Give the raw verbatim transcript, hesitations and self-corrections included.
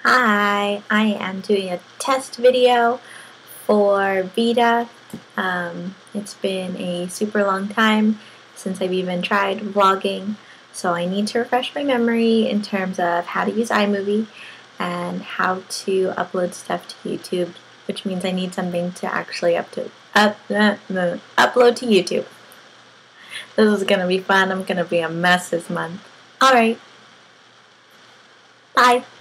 Hi, I am doing a test video for VEDA. Um, it's been a super long time since I've even tried vlogging, so I need to refresh my memory in terms of how to use iMovie and how to upload stuff to YouTube, which means I need something to actually up to, up, uh, uh, upload to YouTube. This is going to be fun. I'm going to be a mess this month. Alright. Bye.